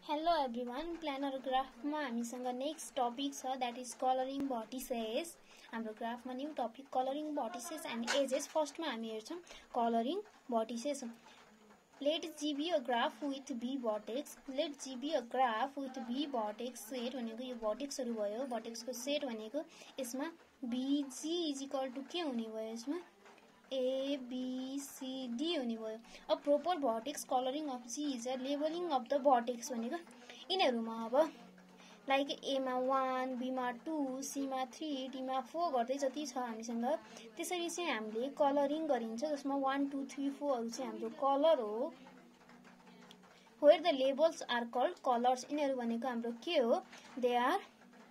Hello everyone, planar graph मा हामीसँग next topic छ दैट इज कलरिङ भर्टिसेस। हाम्रो ग्राफमा new topic colouring vertices and edges. फर्स्टमा हामी हेर्छौं colouring vertices. Let G be a graph with V vertex. Let G be a graph with V vertex set भनेको यो भर्टेक्सहरु भयो। भर्टेक्सको set भनेको यसमा बीजी इज इक्वल टु के हुने भयो, यसमा A, B, C, D हुने भयो। अब proper vertex colouring of G is a labelling of the vertex भनेको यिनीहरुमा अब लाइक A मा 1, B मा 2, C मा 3, D मा 4 गर्दै जति छ हामीसँग त्यसरी चाहिँ हामीले कलरिङ गरिन्छ, जसमा 1, 2, 3, 4 हरु चाहिँ हाम्रो कलर हो। where the labels are called colors। यिनीहरु भनेको हाम्रो के हो, they are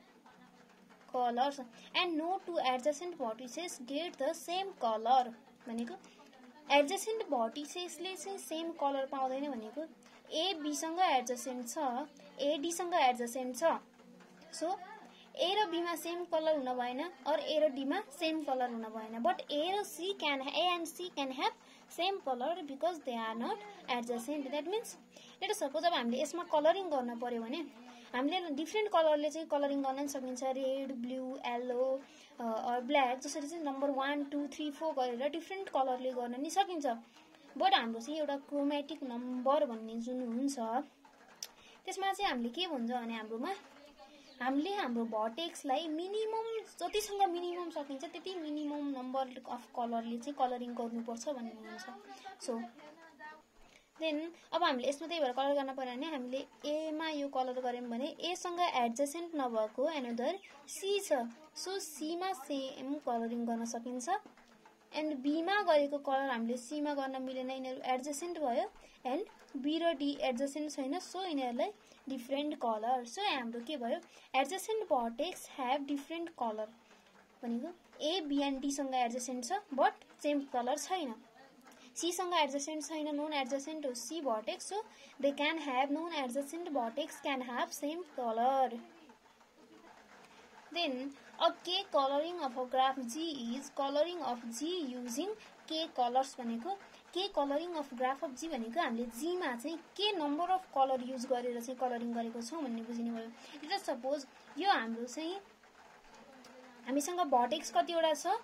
colors and no two adjacent vertices get the same color। भनेको एडजेसेन्ट भर्टिसेसले चाहिँ सेम कलर पाउँदैन भनेको ए बी सँग एडजेसेन्ट छ, ए डी सँग एडजेसेन्ट छ, सो ए र बी मा सेम कलर हुन भएन और ए र डी मा सेम कलर हुन भएन, but A and C can have same colour because they are not adjacent. That means let us suppose अब हामीले यसमा कलरिङ गर्न पर्यो भने हामीले डिफ्रेन्ट कलरले चाहिँ कलरिङ गर्न सकिन्छ, रेड, ब्लू, येलो और ब्ल्याक, जसरी चाहिँ नम्बर 1, 2, 3, 4 गरेर डिफ्रेन्ट कलरले गर्न नि सकिन्छ। बट हाम्रो चाहिँ एउटा क्रोमेटिक नम्बर भन्ने जुन हुन्छ त्यसमा चाहिँ हामीले के भन्छ भने हाम्रोमा हामीले हाम्रो भर्टेक्सलाई मिनिमम जतिसँग मिनिमम सकिन्छ त्यति मिनिमम नम्बर अफ कलरले चाहिँ कलरिङ गर्नुपर्छ भन्ने हुन्छ। सो देन अब हामीले यसमा त्यही भएर कलर गर्न पर्यो भने हामीले ए मा यो कलर गर्यौं भने ए सँग एडजेसेन्ट नभएको अनदर सी छ, सो सी मा सेम कलरिङ गर्न सकिन्छ। एन्ड बी मा गरेको कलर हामीले सी मा गर्न मिलेन, यिनीहरु एडजेसेन्ट भयो एन्ड बी र डी एडजेसेन्ट छैन, सो यिनीहरुलाई डिफरेन्ट कलर। सो हाम्रो के भयो, adjacent vertex have different colour भनेको ए बी एन्ड डी सँग एडजेसेन्ट छ बट सेम कलर छैन। C सँग एडजेसेन्ट छैन, नोन एडजेसेन्ट हो C vertex, so they can have non adjacent vertex can have same color। Then a K coloring of a graph G is coloring of G using K colors। भनेको K coloring of graph of G भनेको हामीले G मा चाहिँ के number of colour use गरेर चाहिँ colouring गरेको छौं भन्ने बुझिनु भयो। लेट सपोज यो हाम्रो चाहिँ हामीसँग भर्टेक्स कतिवटा छ,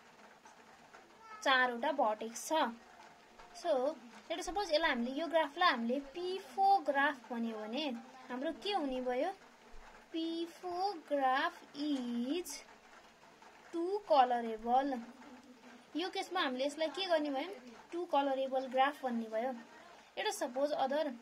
4 वटा भर्टेक्स छ। सो लेट सपोज यसलाई हामीले यो ग्राफलाई हामीले P4 ग्राफ भन्यो भने हाम्रो के हुने भयो, P4 ग्राफ इज 2 कलरेबल। यो केसमा हामीले यसलाई के गर्ने भयो, 2 कलरेबल ग्राफ भन्ने भयो। लेट सपोज अदर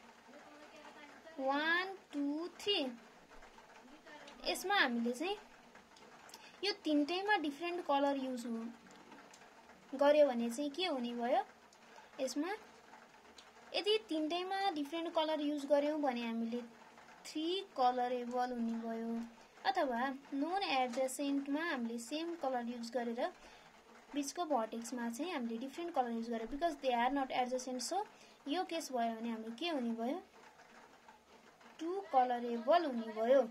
1, 2, 3 यसमा हामीले चाहिँ यो तीनटैमा डिफरेन्ट कलर युज गर्यो भने चाहिँ के हुने भयो, यसमा यदि तीनटैमा डिफरेन्ट कलर युज गर्यौं भने हामीले 3 कलरेबल हुने भयो। अथवा नोन एडजेसेन्टमा हामीले सेम कलर युज गरेर बीचको भर्टेक्समा चाहिँ हामीले डिफरेन्ट कलर युज गर्यो because they are not adjacent, so यो केस भयो भने हाम्रो के हुने भयो, 2 कलरेबल हुने भयो।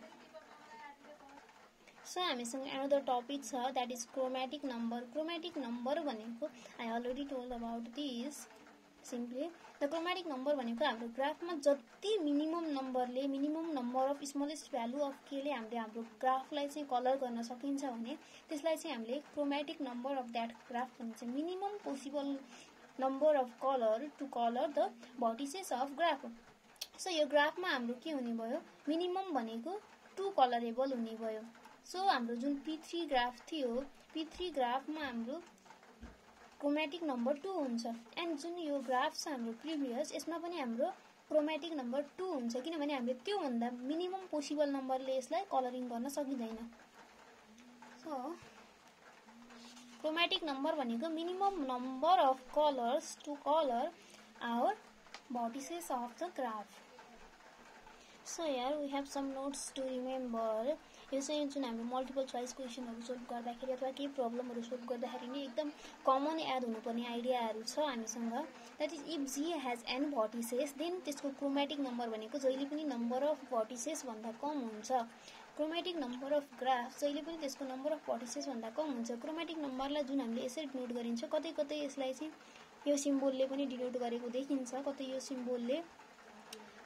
सो हामीसँग अनदर टपिक छ that is chromatic number. Chromatic number भनेको I already told about this. Simply the chromatic number भनेको हाम्रो ग्राफमा जति मिनिमम नम्बरले minimum number of smallest value of k ले हामीले हाम्रो ग्राफलाई चाहिँ कलर गर्न सकिन्छ भने त्यसलाई चाहिँ हामीले chromatic number of that graph भन्छ। Minimum possible number of colour to colour the vertices of graph. So यो ग्राफमा हाम्रो के हुने भयो, मिनिमम भनेको 2 कलरेबल हुने भयो। सो हाम्रो जुन P3 ग्राफ थियो, P3 ग्राफमा हाम्रो क्रोमेटिक नम्बर 2 हुन्छ एन्ड जुन यो ग्राफ छ हाम्रो प्रिभियस यसमा पनि हाम्रो क्रोमेटिक नम्बर 2 हुन्छ, किनभने हामीले त्यो भन्दा मिनिमम पोसिबल नम्बरले यसलाई कलरिङ गर्न सकिदैन। सो क्रोमेटिक नम्बर भनेको minimum number of colours to colour our vertices of the graph. So here we have some notes to remember। यो चाहिँ जुन हामी मल्टिपल चोइस क्वेशनहरु सोल्भ गर्दाखेरि अथवा केही प्रब्लमहरु सोल्भ गर्दाखेरि नि एकदम कमन याद हुनुपर्ने आइडियाहरु छ हामीसँग। That is if G has n vertices then त्यसको क्रोमेटिक नम्बर भनेको जहिले पनि नम्बर अफ भर्टिसेस भन्दा कम हुन्छ। क्रोमेटिक नम्बर अफ ग्राफ जहिले पनि त्यसको नम्बर अफ भर्टिसेस भन्दा कम हुन्छ। क्रोमेटिक नम्बरलाई जुन हामीले यसरी डिनोट गरिन्छ, कतै कतै यसलाई चाहिँ यो सिम्बलले पनि डिनोट गरेको देखिन्छ, कतै यो सिम्बलले।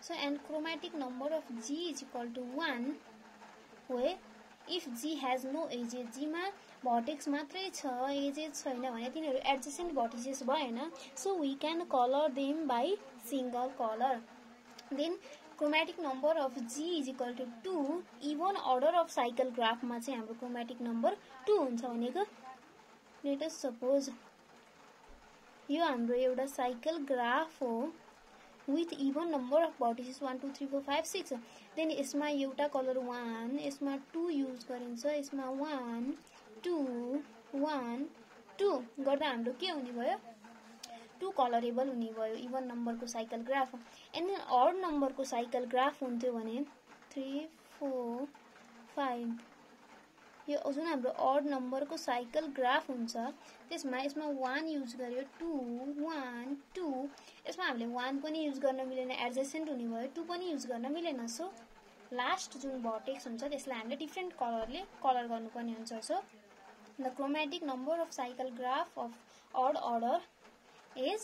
So and chromatic number of G is equal to 1 where if G has no edges, G मा vertex मात्रै छ, edges छैन भने तिनीहरु adjacent vertices भएन. So we can color them by single color. Then chromatic number of G is equal to 2. Even order of cycle graph मा चाहिँ हाम्रो chromatic number 2 हुन्छ भनेको. Let us suppose यो हाम्रो एउटा cycle graph हो with even number of vertices 1 2 3 4 5 6. Then यसमा एउटा color 1, यसमा 2 use गरिन्छ, यसमा 1 2 1 2 गर्दा हाम्रो के हुने भयो? 2 colorable हुने भयो even number को cycle graph. And odd number को cycle graph हुन्थ्यो भने 3 4 5 यो जुन हाम्रो odd number को cycle graph हुन्छ त्यसमा यसमा 1 use गर्यो 2 1 2 यसमा हामीले 1 पनि use गर्न मिलेन adjacent हुने भयो 2 पनि use गर्न मिलेन. सो लास्ट जुन vertex हुन्छ त्यसलाई हामीले डिफरेन्ट कलरले कलर गर्नुपर्ने हुन्छ. So the chromatic number of cycle graph of odd order is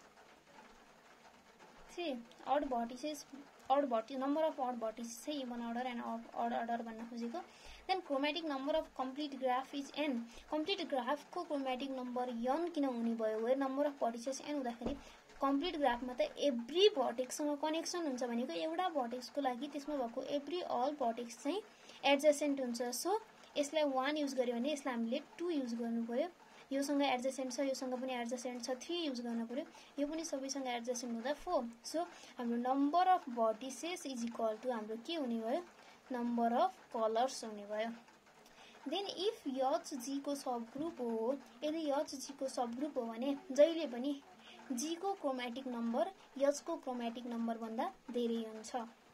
3. Odd vertices number of odd vertices say even order and odd order भन्न खोजेको. Then chromatic number of complete graph is n. Complete graph को chromatic number n किन हुने भयो? Where number of vertices n हुँदाखेरि complete graph मा त every vertex सँग कनेक्सन हुन्छ भनेको एउटा vertex को लागि त्यसमा भएको every all vertex चाहिँ adjacent हुन्छ. सो यसलाई 1 युज गर्यो भने यसलाई हामीले 2 युज गर्नु पर्यो. योसँग एडजसेन्ट छ, योसँग पनि एडजसेन्ट छ, 3 युज गर्न पर्यो. यो पनि सबैसँग एडजसेन्ट हुँदा 4. सो हाम्रो number of vertices is equal to हाम्रो के हुने भयो? नम्बर अफ कलर्स हुने भयो. देन इफ एच जी को सब ग्रुप हो, यदि एच जी को सब ग्रुप हो भने जहिले पनि जी को क्रोमेटिक नम्बर एच को क्रोमेटिक नम्बर भन्दा धेरै हुन्छ.